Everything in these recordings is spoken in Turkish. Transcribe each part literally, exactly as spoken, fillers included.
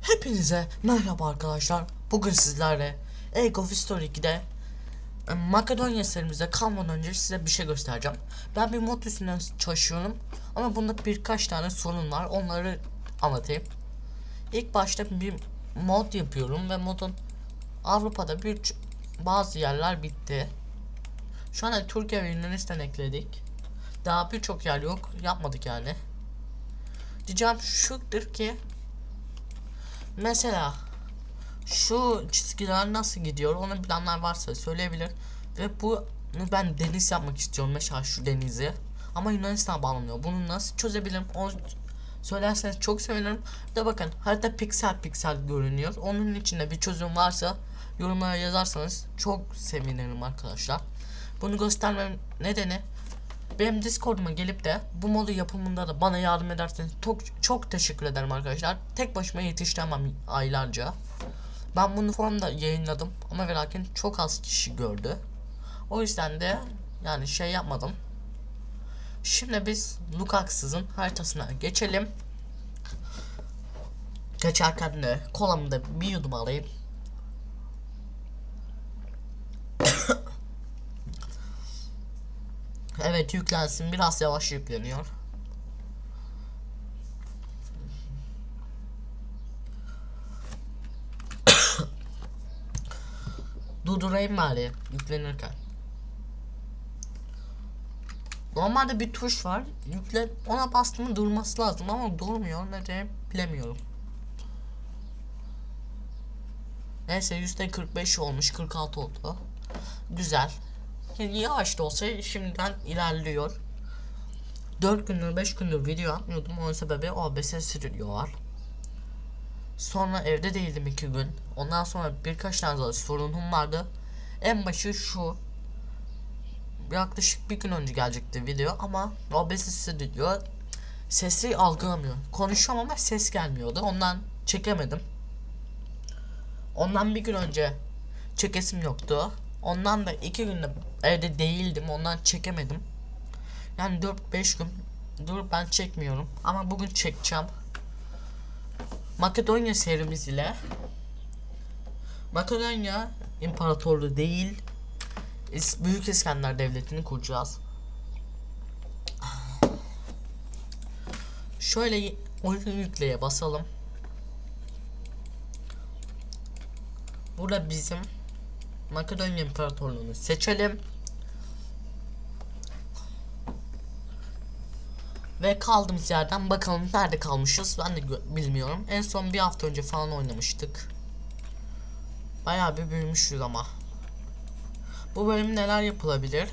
Hepinize merhaba arkadaşlar. Bugün sizlerle Age of History ikide e, Makedonya serimizde kalmadan önce size bir şey göstereceğim. Ben bir mod üstünden çalışıyorum ama bunda birkaç tane sorun var. Onları anlatayım. İlk başta bir mod yapıyorum ve modun Avrupa'da bir bazı yerler bitti. Şu an Türkiye ve Yunanistan ekledik. Daha birçok yer yok, yapmadık yani. Diyeceğim şudur ki, mesela şu çizgiler nasıl gidiyor onu bilenler varsa söyleyebilir. Ve bunu ben deniz yapmak istiyorum, mesela şu denizi, ama Yunanistan bağlanıyor. Bunu nasıl çözebilirim, onu söylerseniz çok sevinirim. De bakın, harita piksel piksel görünüyor. Onun içinde bir çözüm varsa yorumlara yazarsanız çok sevinirim arkadaşlar. Bunu göstermem nedeni, benim Discord'uma gelip de bu modu yapımında da bana yardım ederseniz çok çok teşekkür ederim arkadaşlar. Tek başıma yetiştiremem aylarca. Ben bunu forumda yayınladım ama ve lakin çok az kişi gördü. O yüzden de yani şey yapmadım. Şimdi biz Lukaks'ın haritasına geçelim. Geçerken de kolamda bir yudum alayım. Evet, yüklensin, biraz yavaş yükleniyor. Durdurayım bari yüklenirken. Normalde bir tuş var, yükle, ona bastığımı durması lazım ama durmuyor, neden bilemiyorum. Neyse, yüzde kırk beş olmuş, kırk altı oldu. Güzel. Yani yavaş da olsa şimdiden ilerliyor. dört gündür beş gündür video atmıyordum, onun sebebi O B S sürüyor var. Sonra evde değildim iki gün. Ondan sonra birkaç tane daha sorunum vardı. En başı şu. Yaklaşık bir gün önce gelecekti video ama O B S sürüyor. Sesi algılamıyor. Konuşuyorum ama ses gelmiyordu. Ondan çekemedim. Ondan bir gün önce çekesim yoktu. Ondan da iki günde evde değildim. Ondan çekemedim. Yani dört beş gün dur ben çekmiyorum. Ama bugün çekeceğim. Makedonya serimiz ile Makedonya İmparatorluğu değil, Büyük İskender Devleti'ni kuracağız. Şöyle oyun yükleye basalım. Burada bizim Makedonya İmparatorluğu'nu seçelim. Ve kaldığımız yerden bakalım nerede kalmışız, ben de bilmiyorum. En son bir hafta önce falan oynamıştık. Bayağı bir büyümüşüz ama. Bu bölüm neler yapılabilir?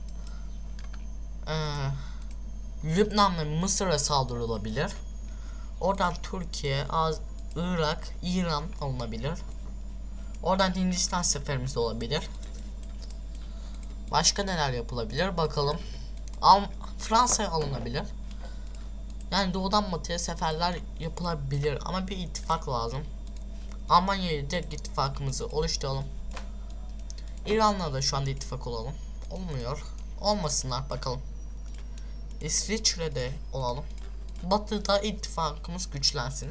Ee, Lübnan ve Mısır'a saldırılabilir. Oradan Türkiye, Az, Irak, İran alınabilir. Oradan Hindistan seferimiz olabilir. Başka neler yapılabilir bakalım. Al Fransa'ya alınabilir. Yani doğudan batıya seferler yapılabilir ama bir ittifak lazım. Almanya'ya direkt ittifakımızı oluşturalım. İran'la da şu anda ittifak olalım. Olmuyor. Olmasınlar bakalım. İsviçre'de olalım. Batı'da ittifakımız güçlensin.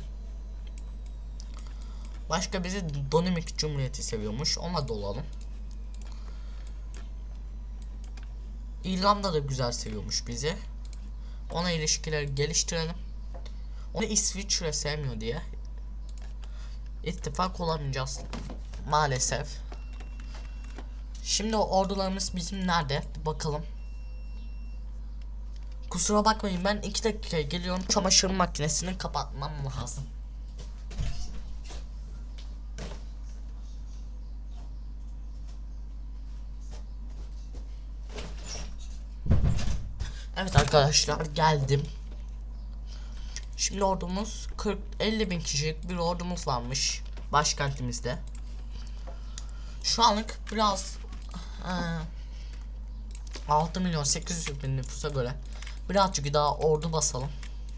Başka bizi Dominik Cumhuriyeti seviyormuş. Ona da olalım. İrlanda da güzel seviyormuş bizi. Ona ilişkileri geliştirelim. Onu İsviçre sevmiyor diye ittifak olamayacağız maalesef. Şimdi ordularımız bizim nerede? Bir bakalım. Kusura bakmayın, ben iki dakikaya geliyorum. Çamaşır makinesini kapatmam lazım. Evet arkadaşlar, geldim. Şimdi ordumuz kırk elli bin kişilik bir ordumuz varmış başkentimizde. Şu anlık biraz e, altı milyon sekiz yüz bin nüfusa göre birazcık daha ordu basalım.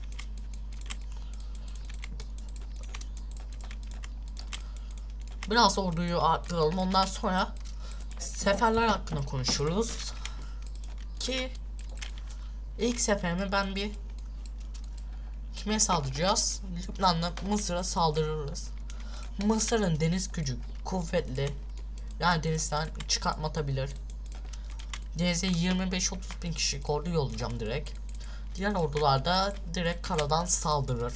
Biraz orduyu arttıralım, ondan sonra seferler hakkında konuşuruz. Ki ilk seferimi ben bir Kime saldıracağız? Lübnan'la Mısır'a saldırırız. Mısır'ın deniz gücü kuvvetli. Yani denizden çıkartma atabilir. Denize yirmi beş otuz bin kişilik ordu yollayacağım direkt. Diğer ordular da direkt karadan saldırır.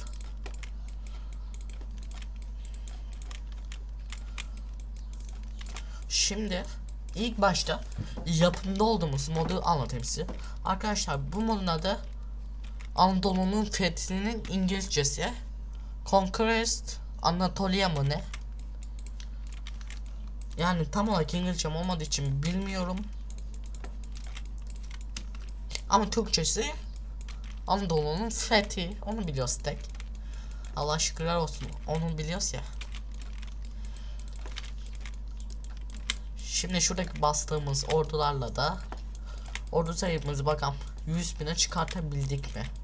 Şimdi ilk başta yapımda olduğumuz modu anlatayım size. Arkadaşlar bu modun adı Anadolu'nun fethinin İngilizcesi Conquest Anatolia mı ne? Yani tam olarak İngilizcem olmadığı için bilmiyorum. Ama Türkçesi Anadolu'nun fethi. Onu biliyoruz tek. Allah şükürler olsun. Onu biliyoruz ya. Şimdi şuradaki bastığımız ordularla da ordu sayımızı bakalım yüz bine çıkartabildik mi?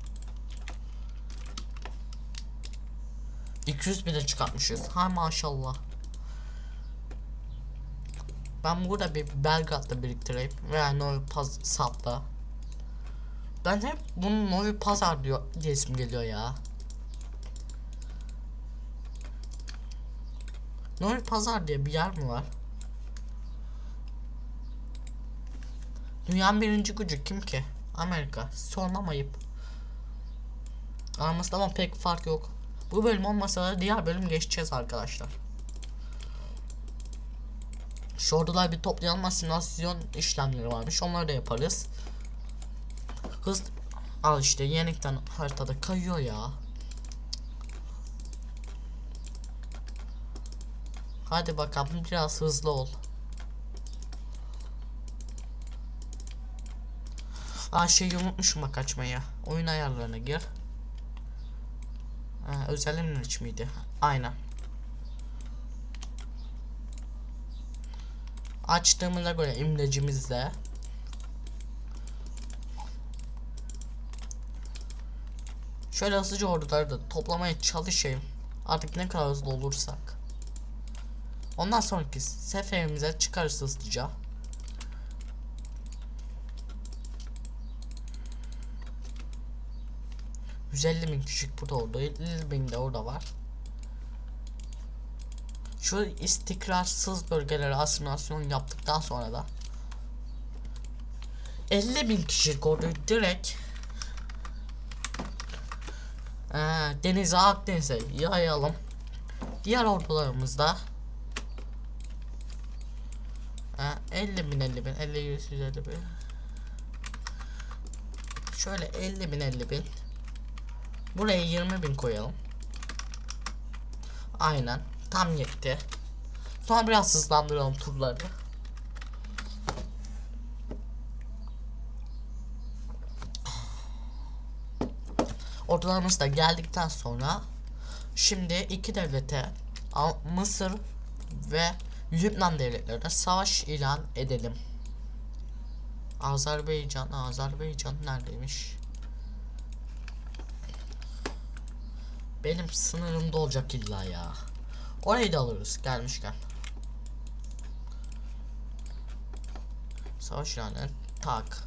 iki yüz bine çıkartmışız. Ha maşallah. Ben burada bir Belgrad'da biriktireyim veya Novi Pasad'da. Ben hep bunun Novi Pazar diyor diye isim geliyor ya. Novi Pazar diye bir yer mi var? Dünyanın birinci gücü kim ki? Amerika. Sormam ayıp. Aramızda ama pek fark yok. Bu bölüm olmasa da diğer bölüm geçeceğiz arkadaşlar. Şu ordular bir toplayalım, asimilasyon işlemleri varmış. Onları da yaparız. Hız al işte yenikten haritada kayıyor ya. Hadi bakalım biraz hızlı ol. Aa şeyi unutmuşum bak açmayı. Oyun ayarlarına gir. Ha, özel emniyet miydi? Aynen. Açtığımıza göre imlecimizle şöyle hızlıca orduları da toplamaya çalışayım. Artık ne kadar hızlı olursak. Ondan sonraki seferimize çıkarız hızlıca. yüz elli bin kişilik burada orada, elli bin de orada var. Şu istikrarsız bölgelere asimilasyon yaptıktan sonra da elli bin kişilik orduyu direkt ee, denize, Akdeniz'e yayalım. Diğer ordularımızda ee, elli bin elli bin elli yüz elli bin şöyle elli bin elli bin buraya yirmi bin koyalım. Aynen tam yetti. Sonra biraz hızlandıralım turları. Ordularımız da geldikten sonra şimdi iki devlete, Mısır ve Lübnan devletlerine savaş ilan edelim. Azerbaycan, Azerbaycan neredeymiş? Benim sınırımda olacak illa ya. Orayı da alırız gelmişken. Savaş ilanı tak.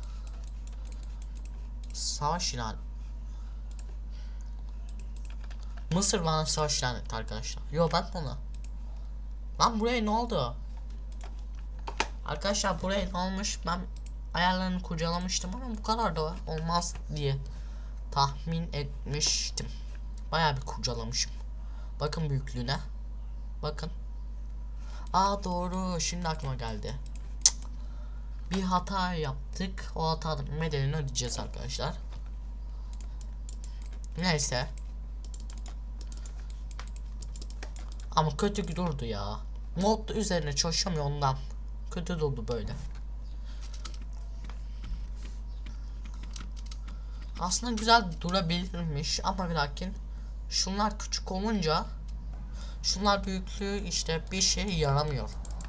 Savaş ilanı. Mısır bana savaş ilan etti arkadaşlar. Yo ben bunu. Lan buraya ne oldu? Arkadaşlar buraya ne olmuş? Ben ayarlarını kurcalamıştım ama bu kadar da olmaz diye tahmin etmiştim. Bayağı bir kurcalamışım. Bakın büyüklüğüne. Bakın. Aa doğru. Şimdi aklıma geldi. Cık. Bir hata yaptık. O hatanın bedelini ödeyeceğiz arkadaşlar. Neyse. Ama kötü durdu ya. Mod üzerine çalışamıyor ondan. Kötü durdu böyle. Aslında güzel durabilirmiş ama lakin şunlar küçük olunca şunlar büyüklüğü işte bir şey yaramıyor.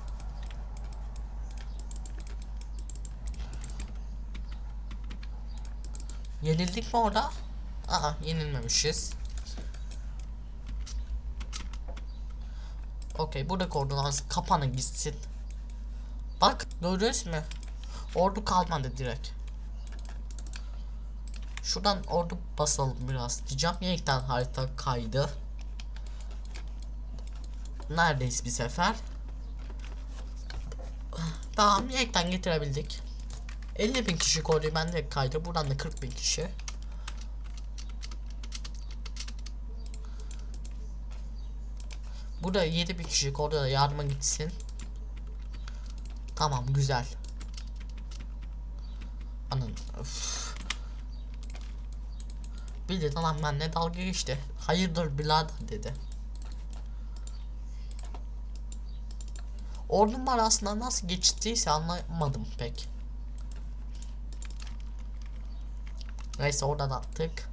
Yenildik mi orada? Aa yenilmemişiz. Okey buradaki ordular kapanın gitsin. Bak gördünüz mü? Ordu kalmadı direkt. Şuradan ordu basalım biraz diyeceğim. Yeniden harita kaydı. Neredeyiz bir sefer? Tamam, yeniden getirebildik. elli bin kişi orduyu bende kaydı. Buradan da kırk bin kişi. Burada yedi bin kişi orada da yardıma gitsin. Tamam, güzel. Anın. Bildi tamam, benimle dalga geçti. Hayırdır birader dedi. Ordum var aslında, nasıl geçtiyse anlamadım pek. Neyse, oradan attık.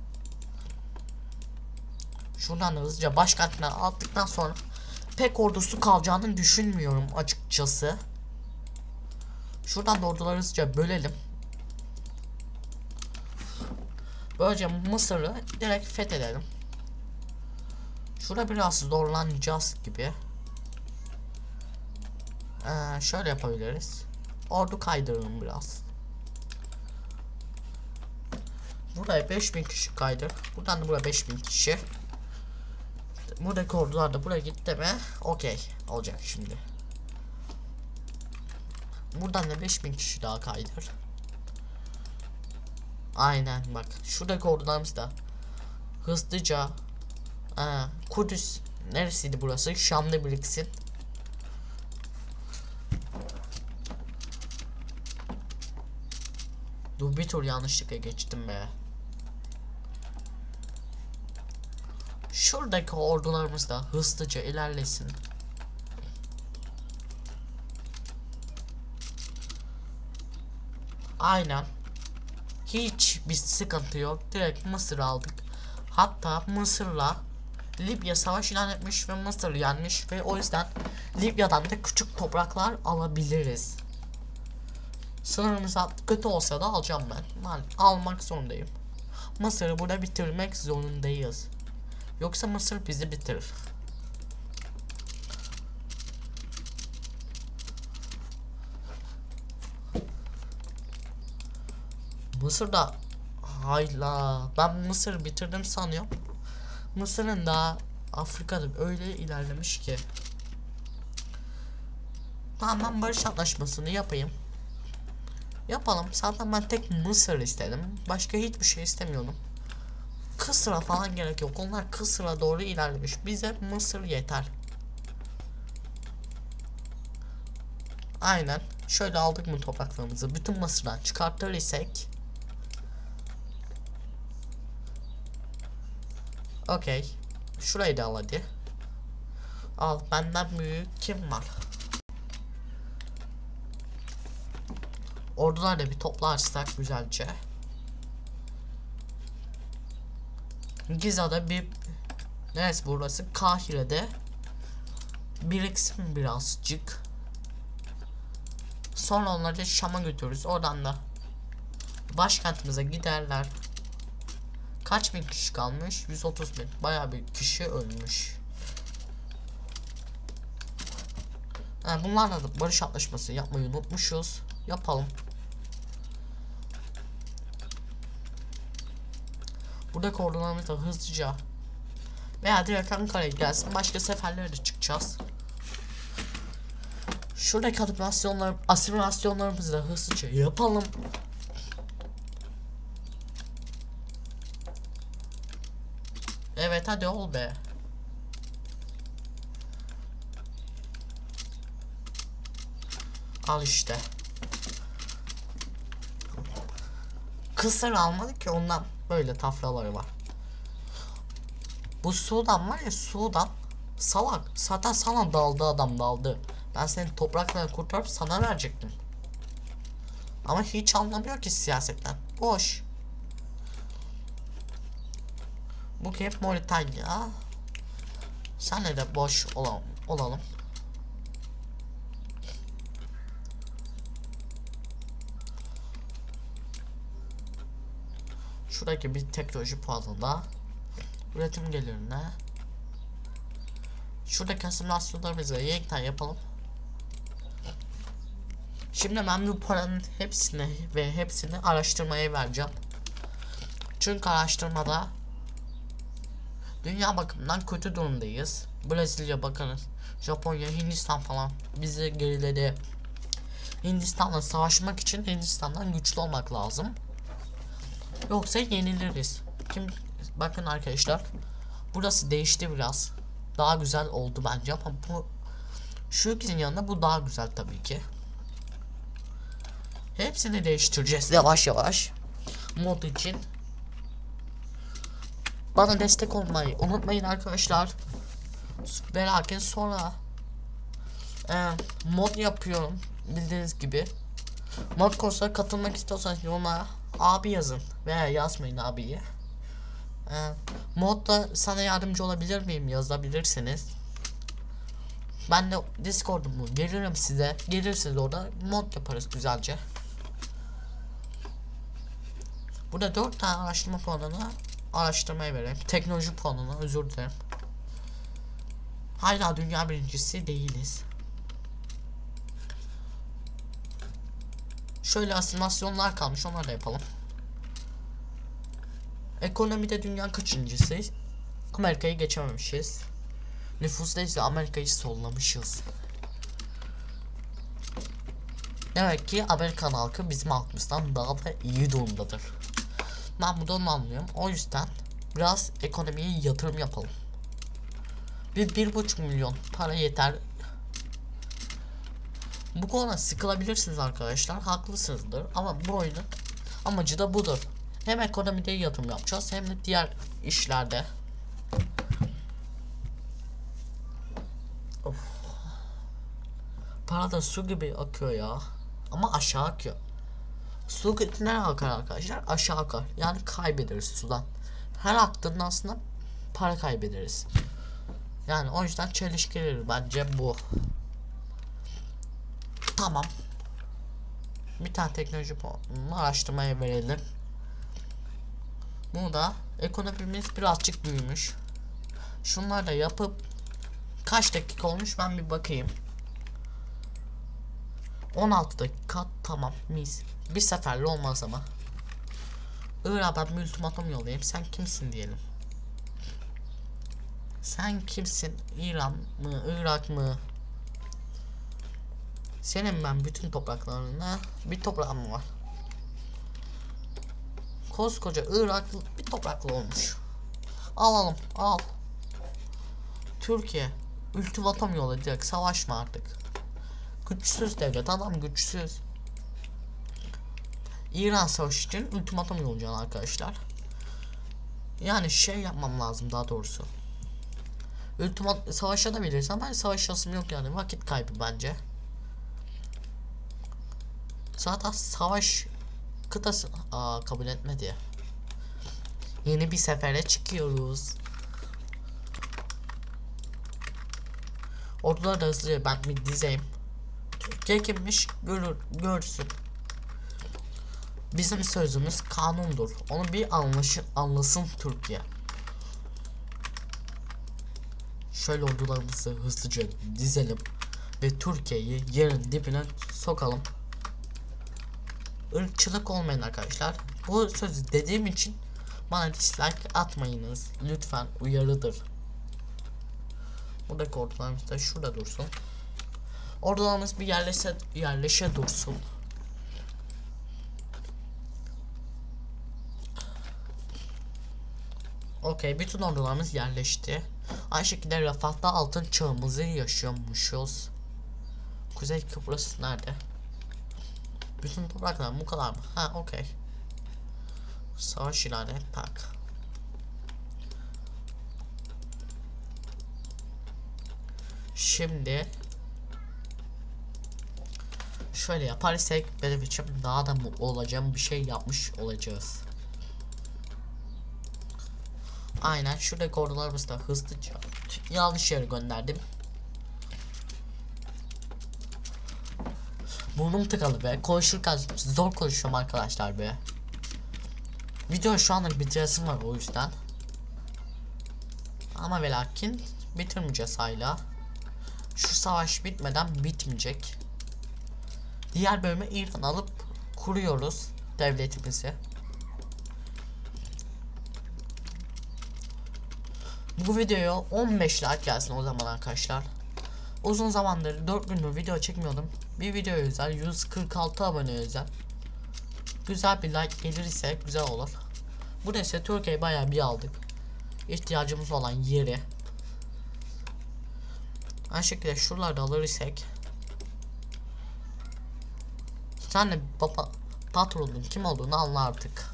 Şuradan hızlıca başkentine attıktan sonra pek ordusu kalacağını düşünmüyorum açıkçası. Şuradan da orduları hızlıca bölelim. Böylece Mısır'ı direkt fethedelim. Şurada biraz zorlanacağız gibi. Ee, şöyle yapabiliriz. Ordu kaydıralım biraz. Buraya beş bin kişi kaydır. Buradan da buraya beş bin kişi. Buradaki ordular da buraya gitti mi? Okey. Olacak şimdi. Buradan da beş bin kişi daha kaydır. Aynen bak. Şuradaki ordularımız da hızlıca Aa, Kudüs neresiydi burası? Şam'da biriksin. Dur, bir tur yanlışlıkla geçtim be. Şuradaki ordularımız da hızlıca ilerlesin. Aynen. Hiç bir sıkıntı yok. Direkt Mısır aldık. Hatta Mısır'la Libya savaş ilan etmiş ve Mısır yenmiş ve o yüzden Libya'dan da küçük topraklar alabiliriz. Sınırımız kötü olsa da alacağım ben. Ben almak zorundayım. Mısır'ı burada bitirmek zorundayız. Yoksa Mısır bizi bitirir. Mısır'da hayla ben Mısır bitirdim sanıyorum. Mısır'ın da Afrika'da öyle ilerlemiş ki. Tamam, ben barış anlaşmasını yapayım. Yapalım. Zaten ben tek Mısır istedim. Başka hiçbir şey istemiyordum. Kısır'a falan gerek yok. Onlar Kısır'a doğru ilerlemiş. Bize Mısır yeter. Aynen. Şöyle aldık mı topraklarımızı? Bütün Mısır'dan çıkartır isek. Okey. Şurayı da al hadi. Al, benden büyük kim var? Ordular da bir toplarsak güzelce. Giza'da bir neresi burası? Kahire'de biriksin birazcık. Sonra onları da Şam'a götürürüz. Oradan da başkentimize giderler. Kaç bin kişi kalmış? yüz otuz bin. Bayağı bir kişi ölmüş. Yani bunlarla da barış anlaşması yapmayı unutmuşuz. Yapalım. Buradaki ordularımız da hızlıca veya direkt Ankara'ya gelsin. Başka seferlere de çıkacağız. Şuradaki asimilasyonlar, asimilasyonlarımızı da hızlıca yapalım. Evet, hadi ol be. Al işte. Kısır almadık ki ondan böyle tafraları var. Bu Sudan var ya, Sudan salak. Zaten sana daldı, adam daldı. Ben senin toprakları kurtarıp sana verecektim. Ama hiç anlamıyor ki siyasetten. Boş. Bu hep Moritanya. Senle de boş olalım. olalım. Şuradaki bir teknoloji puanında üretim gelirine. Şuradaki asimilasyonlarımızı yeniden yapalım. Şimdi ben bu paranın hepsini ve hepsini araştırmaya vereceğim. Çünkü araştırmada dünya bakımından kötü durumdayız. Brezilya bakınız, Japonya, Hindistan falan bizi geriledi. Hindistan'la savaşmak için Hindistan'dan güçlü olmak lazım. Yoksa yeniliriz. Kim bakın arkadaşlar, burası değişti biraz. Daha güzel oldu bence ama bu şu ikisinin yanında bu daha güzel tabii ki. Hepsini değiştireceğiz yavaş yavaş. Mod için bana destek olmayı unutmayın arkadaşlar. Ve sonra e, mod yapıyorum bildiğiniz gibi. Mod kursuna katılmak istiyorsanız yorumlara abi yazın veya yazmayın abiyi. E, modda sana yardımcı olabilir miyim yazabilirsiniz. Ben de Discord'umu gelirim size. Gelirsiniz orada mod yaparız güzelce. Burada dört tane araştırma puanını araştırmaya vereyim. Teknoloji puanını özür dilerim. Hala dünya birincisi değiliz. Şöyle asimilasyonlar kalmış, onları da yapalım. Ekonomide dünya kaçıncısıyız? Amerika'yı geçememişiz. Nüfusta ise Amerika'yı sollamışız. Demek ki Amerikan halkı bizim halkımızdan daha da iyi durumdadır. Ben bunu onu anlıyorum. O yüzden biraz ekonomiye yatırım yapalım. Bir, bir buçuk milyon para yeter. Bu konuda sıkılabilirsiniz arkadaşlar. Haklısınızdır. Ama bu oyunun amacı da budur. Hem ekonomide yatırım yapacağız hem de diğer işlerde. Of. Para da su gibi akıyor ya. Ama aşağı akıyor. Su nereye akar arkadaşlar? Aşağı akar. Yani kaybederiz sudan. Her aktığında aslında para kaybederiz. Yani o yüzden çelişkileri bence bu. Tamam. Bir tane teknoloji puanını araştırmaya verelim. Bu da ekonomimiz birazcık büyümüş. Şunları da yapıp kaç dakika olmuş ben bir bakayım. on altı dakika, tamam, mis. Bir seferli olmaz ama. Irak'a ben bir ultimatum yollayayım. Sen kimsin diyelim. Sen kimsin? İran mı? Irak mı? Senin ben bütün topraklarına bir toprağım var. Koskoca Irak bir topraklı olmuş. Alalım, al. Türkiye ultimatum yolladı, direkt savaşma artık. Güçsüz devlet, adam güçsüz. İran savaşı için ultimatum yollayacağım arkadaşlar. Yani şey yapmam lazım daha doğrusu. Ultimat savaşabiliriz ama savaşasım yok yani, vakit kaybı bence. Zaten savaş kıtası aa, kabul etmedi. Yeni bir sefere çıkıyoruz. Ordular da hızlıca ben bir dizeyim. Türkiye kimmiş görür, görsün. Bizim sözümüz kanundur. Onu bir anlaşın, anlasın Türkiye. Şöyle ordularımızı hızlıca dizelim ve Türkiye'yi yerin dibine sokalım. Irkçılık olmayın arkadaşlar. Bu sözü dediğim için bana dislike atmayınız. Lütfen, uyarıdır. Buradaki ordularımız da şurada dursun. Ordularımız bir yerleşe, yerleşe dursun. Okey, bütün ordularımız yerleşti. Aynı şekilde refahta altın çağımızı yaşıyormuşuz. Kuzey Kıbrıs nerede? Bütün topraklar bu kadar mı? Ha, okey. Savaş ilanı tak. Şimdi şöyle yaparsak benim için daha da mutlu olacağım bir şey yapmış olacağız. Aynen, şuradaki ordularımızı da hızlıca yanlış yere gönderdim. Burnum tıkalı be, konuşurken zor konuşuyorum arkadaşlar be. Video şu anlık bitiresim var o yüzden. Ama ve lakin bitirmeyeceğiz hala. Şu savaş bitmeden bitmeyecek. Diğer bölümü İran alıp kuruyoruz devletimizi. Bu videoya on beş like gelsin o zaman arkadaşlar. Uzun zamandır dört gündür video çekmiyordum. Bir video özel, yüz kırk altı abone özel. Güzel bir like gelirse güzel olur. Bu neyse, Türkiye'yi bayağı bir aldık. İhtiyacımız olan yeri. Aynı şekilde şuralarda alır isek. Sen de baba patronun kim olduğunu anla artık.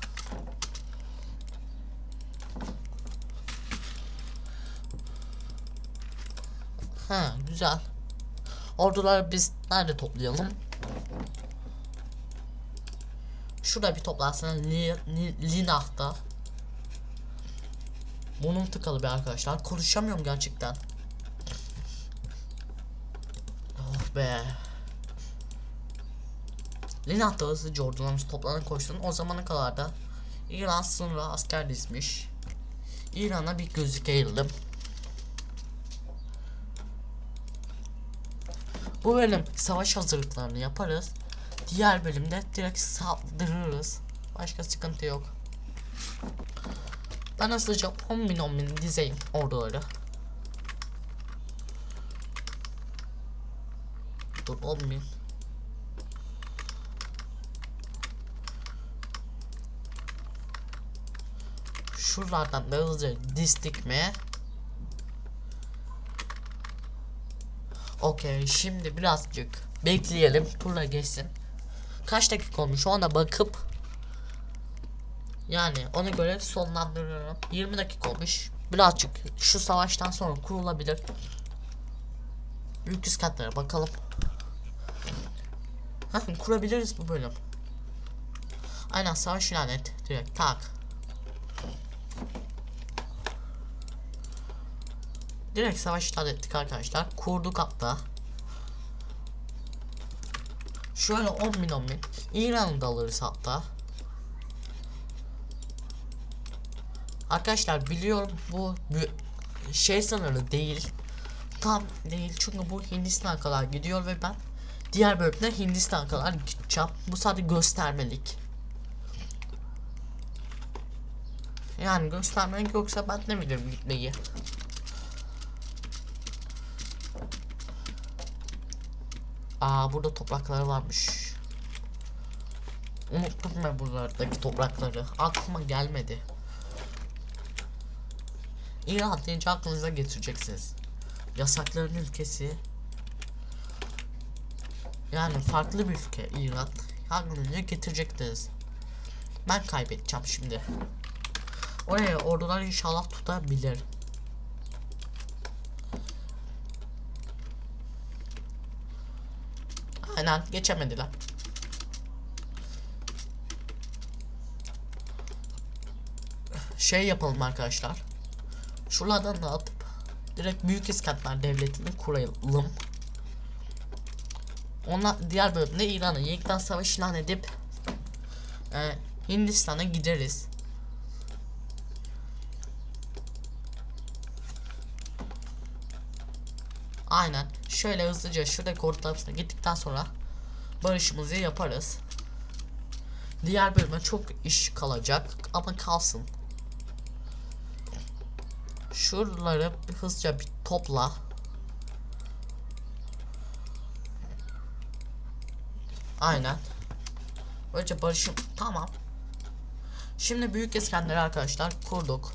Ha, güzel. Orduları biz nerede toplayalım? Şurada bir toplarsana, li, li, Linah'ta. Burnum tıkalı be arkadaşlar. Konuşamıyorum gerçekten. Of be. Linah'ta hızlıca ordularımız toplanın koşsun. O zamana kadar da İran sınırı asker dizmiş. İran'a bir gözlük eğildim. Bu bölüm savaş hazırlıklarını yaparız. Diğer bölümde direkt saldırırız. Başka sıkıntı yok. Ben hızlıca on bin on bin dizeyim orduları. Dur, on bin. Şuralardan da hızlıca dizdik mi? Okey, şimdi birazcık bekleyelim, turla geçsin. Kaç dakika olmuş ona bakıp yani ona göre sonlandırıyorum. yirmi dakika olmuş. Birazcık şu savaştan sonra kurulabilir. Büyük iskantlere bakalım. Ha, kurabiliriz bu bölüm. Aynen, savaş ilan et direkt tak. Direkt savaş ilan ettik arkadaşlar. Kurduk hatta. Şöyle on bin on bin. İran'ı da alırız hatta. Arkadaşlar biliyorum bu şey sınırı değil. Tam değil çünkü bu Hindistan kadar gidiyor ve ben diğer bölümde Hindistan kadar gideceğim. Bu sadece göstermelik. Yani göstermelik, yoksa ben ne bilirim gitmeyi. Aa, burada toprakları varmış. Unuttum ben buralardaki toprakları. Aklıma gelmedi. İran deyince aklınıza getireceksiniz. Yasakların ülkesi. Yani farklı bir ülke İran. Aklınıza getireceksiniz. Ben kaybedeceğim şimdi. Oraya ordular inşallah tutabilir. Aynen, geçemediler. Şey yapalım arkadaşlar. Şuralardan da atıp direkt Büyük İskender Devleti'ni kuralım. Ona diğer bölümde İran'a yekten savaş ilan edip e, Hindistan'a gideriz. Aynen. Şöyle hızlıca şuradaki ortalarımızda gittikten sonra barışımızı yaparız. Diğer bölüme çok iş kalacak ama kalsın. Şuraları bir hızlıca bir topla. Aynen. Böylece barışım tamam. Şimdi Büyük İskender arkadaşlar kurduk.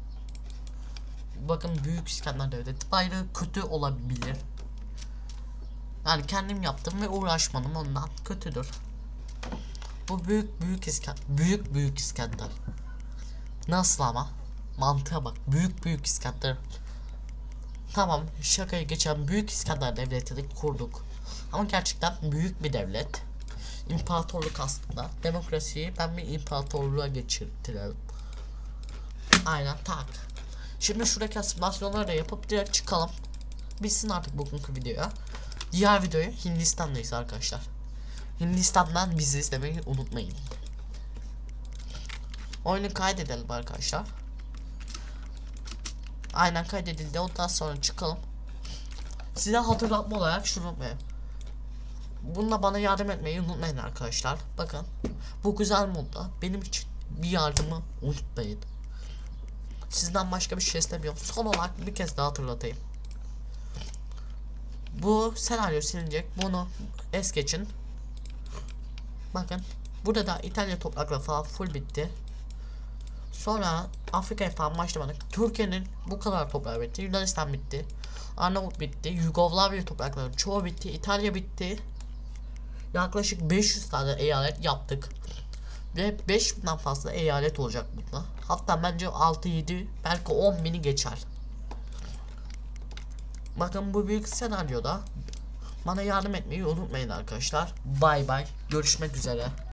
Bakın, Büyük İskender Devleti bayrağı kötü olabilir. Yani kendim yaptım ve uğraşmadım, ondan kötüdür. Bu büyük büyük İskender, büyük büyük İskender. Nasıl ama? Mantığa bak. Büyük büyük İskender. Tamam, şakayı geçen Büyük İskender Devleti'ni kurduk. Ama gerçekten büyük bir devlet. İmparatorluk aslında. Demokrasiyi ben bir imparatorluğa geçirtirim. Aynen tak. Şimdi şuradaki asimilasyonları da yapıp direkt çıkalım. Bitsin artık bugünkü videoya. Diğer videoyu Hindistan'dayız arkadaşlar. Hindistan'dan bizi izlemeyi unutmayın. Oyunu kaydedelim arkadaşlar. Aynen, kaydedildi. Ondan sonra çıkalım. Size hatırlatma olarak şunu unutmayın. Bununla bana yardım etmeyi unutmayın arkadaşlar. Bakın, bu güzel modda benim için bir yardımı unutmayın. Sizden başka bir şey istemiyorum. Son olarak bir kez daha hatırlatayım. Bu senaryo silinecek. Bunu es geçin. Bakın burada da İtalya toprakları falan full bitti. Sonra Afrika'ya falan başlamadık. Türkiye'nin bu kadar toprağı bitti. Yunanistan bitti. Arnavut bitti. Yugoslavya toprakları çoğu bitti. İtalya bitti. Yaklaşık beş yüz tane eyalet yaptık. Ve beş binden fazla eyalet olacak burada. Hatta bence altı yedi belki on bini geçer. Bakın bu büyük senaryoda bana yardım etmeyi unutmayın arkadaşlar. Bay bay. Görüşmek üzere.